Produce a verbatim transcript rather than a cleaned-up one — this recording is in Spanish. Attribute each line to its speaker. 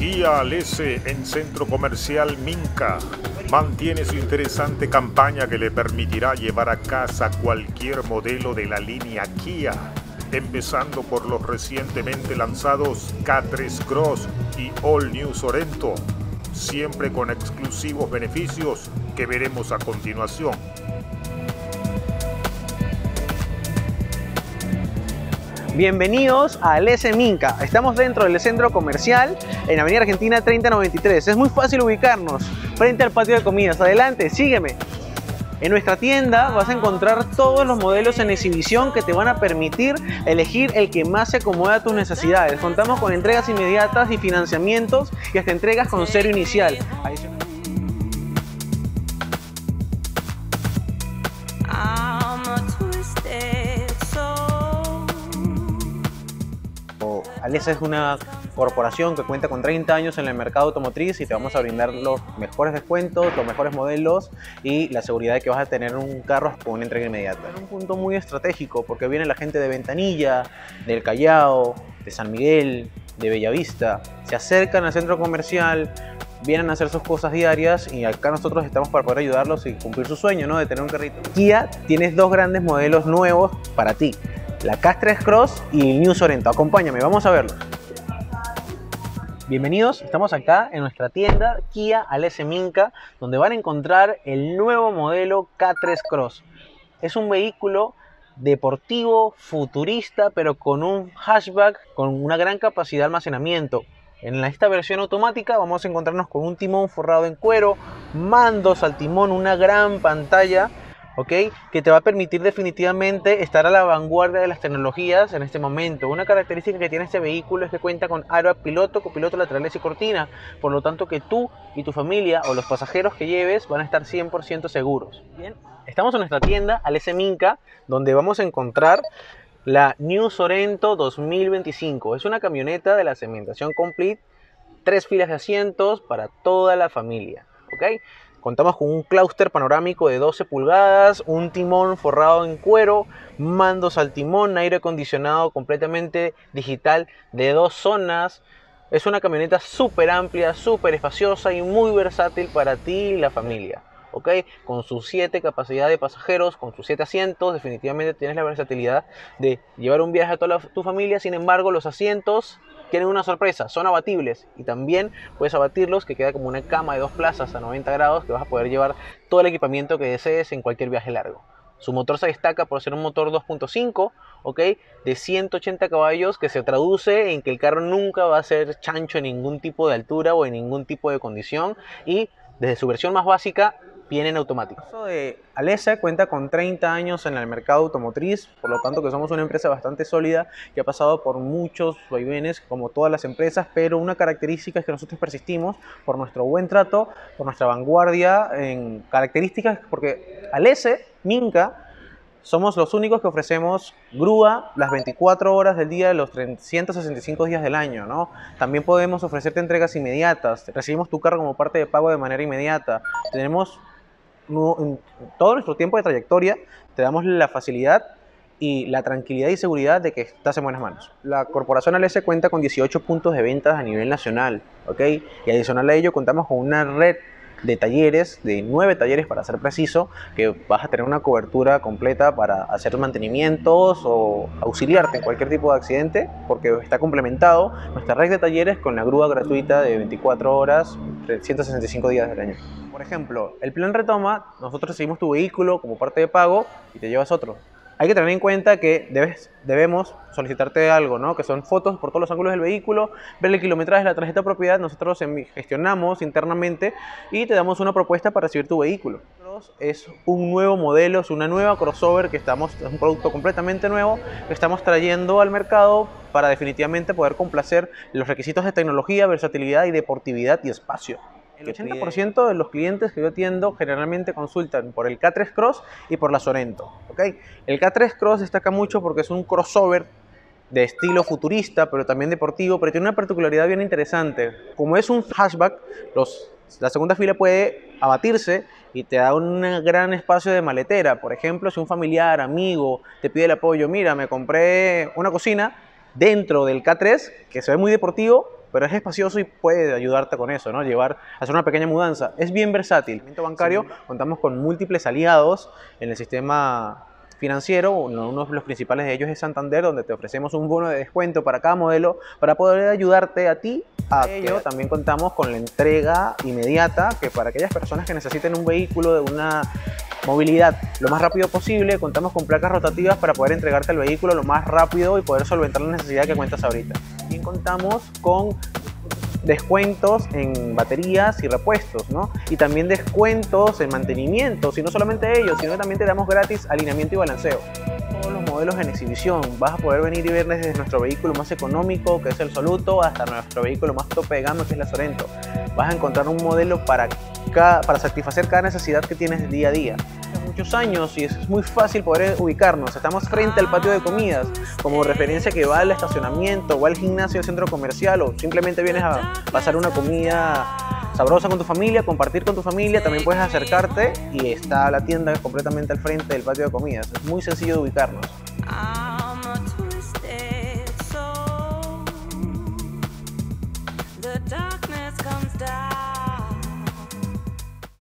Speaker 1: Kia Alesse en Centro Comercial Minca mantiene su interesante campaña que le permitirá llevar a casa cualquier modelo de la línea Kia, empezando por los recientemente lanzados K tres Cross y All New Sorento, siempre con exclusivos beneficios que veremos a continuación.
Speaker 2: Bienvenidos a Alesse Minca. Estamos dentro del centro comercial en Avenida Argentina treinta noventa y tres. Es muy fácil ubicarnos frente al patio de comidas. Adelante, sígueme. En nuestra tienda vas a encontrar todos los modelos en exhibición que te van a permitir elegir el que más se acomode a tus necesidades. Contamos con entregas inmediatas y financiamientos y hasta entregas con cero inicial. Alesse es una corporación que cuenta con treinta años en el mercado automotriz y te vamos a brindar los mejores descuentos, los mejores modelos y la seguridad de que vas a tener un carro con una entrega inmediata. Es un punto muy estratégico porque viene la gente de Ventanilla, del Callao, de San Miguel, de Bellavista, se acercan al centro comercial, vienen a hacer sus cosas diarias y acá nosotros estamos para poder ayudarlos y cumplir su sueño, ¿no?, de tener un carrito. Kia tienes dos grandes modelos nuevos para ti. La K tres Cross y el New Sorento. Acompáñame, vamos a verlos. Bienvenidos, estamos acá en nuestra tienda Kia Alesse Minca, donde van a encontrar el nuevo modelo K tres Cross. Es un vehículo deportivo, futurista, pero con un hatchback con una gran capacidad de almacenamiento. En esta versión automática vamos a encontrarnos con un timón forrado en cuero, mandos al timón, una gran pantalla, ¿ok?, que te va a permitir definitivamente estar a la vanguardia de las tecnologías en este momento. Una característica que tiene este vehículo es que cuenta con airbag piloto, copiloto, laterales y cortina, por lo tanto que tú y tu familia o los pasajeros que lleves van a estar cien por ciento seguros. Bien, estamos en nuestra tienda Alesse Minca, donde vamos a encontrar la New Sorento dos mil veinticinco. Es una camioneta de la segmentación Complete, tres filas de asientos para toda la familia, ¿ok? Contamos con un clúster panorámico de doce pulgadas, un timón forrado en cuero, mandos al timón, aire acondicionado completamente digital de dos zonas. Es una camioneta súper amplia, súper espaciosa y muy versátil para ti y la familia, ¿ok? Con sus siete capacidades de pasajeros, con sus siete asientos, definitivamente tienes la versatilidad de llevar un viaje a toda la, tu familia. Sin embargo, los asientos tienen una sorpresa, son abatibles y también puedes abatirlos, que queda como una cama de dos plazas a noventa grados que vas a poder llevar todo el equipamiento que desees en cualquier viaje largo. Su motor se destaca por ser un motor dos punto cinco, ¿ok?, de ciento ochenta caballos, que se traduce en que el carro nunca va a ser chancho en ningún tipo de altura o en ningún tipo de condición, y desde su versión más básica viene en automático. El de Alesse cuenta con treinta años en el mercado automotriz, por lo tanto que somos una empresa bastante sólida que ha pasado por muchos vaivenes como todas las empresas, pero una característica es que nosotros persistimos por nuestro buen trato, por nuestra vanguardia en características, porque Alesse Minca somos los únicos que ofrecemos grúa las veinticuatro horas del día, los trescientos sesenta y cinco días del año, ¿no? También podemos ofrecerte entregas inmediatas, recibimos tu carro como parte de pago de manera inmediata. Tenemos en todo nuestro tiempo de trayectoria, te damos la facilidad y la tranquilidad y seguridad de que estás en buenas manos. La corporación Alesse cuenta con dieciocho puntos de ventas a nivel nacional, ¿ok? Y adicional a ello contamos con una red de talleres, de nueve talleres para ser preciso, que vas a tener una cobertura completa para hacer mantenimientos o auxiliarte en cualquier tipo de accidente, porque está complementado nuestra red de talleres con la grúa gratuita de veinticuatro horas, trescientos sesenta y cinco días del año. Por ejemplo, el plan retoma, nosotros recibimos tu vehículo como parte de pago y te llevas otro. Hay que tener en cuenta que debes, debemos solicitarte algo, ¿no?, que son fotos por todos los ángulos del vehículo, ver el kilometraje, la tarjeta de propiedad. Nosotros gestionamos internamente y te damos una propuesta para recibir tu vehículo. Es un nuevo modelo, es una nueva crossover que estamos, es un producto completamente nuevo que estamos trayendo al mercado para definitivamente poder complacer los requisitos de tecnología, versatilidad y deportividad y espacio. El ochenta por ciento de los clientes que yo atiendo generalmente consultan por el K tres Cross y por la Sorento, ¿ok? El K tres Cross destaca mucho porque es un crossover de estilo futurista, pero también deportivo, pero tiene una particularidad bien interesante. Como es un hatchback, los, la segunda fila puede abatirse y te da un gran espacio de maletera. Por ejemplo, si un familiar, amigo, te pide el apoyo, mira, me compré una cocina dentro del K tres, que se ve muy deportivo, pero es espacioso y puede ayudarte con eso, ¿no? Llevar, hacer una pequeña mudanza. Es bien versátil. En el segmento bancario sí. Contamos con múltiples aliados en el sistema financiero. Uno de los principales de ellos es Santander, donde te ofrecemos un bono de descuento para cada modelo para poder ayudarte a ti. A ello también contamos con la entrega inmediata, que para aquellas personas que necesiten un vehículo de una movilidad lo más rápido posible, contamos con placas rotativas para poder entregarte el vehículo lo más rápido y poder solventar la necesidad que cuentas ahorita. También contamos con descuentos en baterías y repuestos, ¿no? Y también descuentos en mantenimientos, y no solamente ellos, sino que también te damos gratis alineamiento y balanceo. Todos los modelos en exhibición, vas a poder venir y ver desde nuestro vehículo más económico, que es el Soluto, hasta nuestro vehículo más tope de gama, que es la Sorento. Vas a encontrar un modelo para, cada, para satisfacer cada necesidad que tienes día a día. Muchos años y es muy fácil poder ubicarnos. Estamos frente al patio de comidas, como referencia que va al estacionamiento o al gimnasio del centro comercial, o simplemente vienes a pasar una comida sabrosa con tu familia, compartir con tu familia. También puedes acercarte y está la tienda completamente al frente del patio de comidas. Es muy sencillo de ubicarnos. The darkness comes down.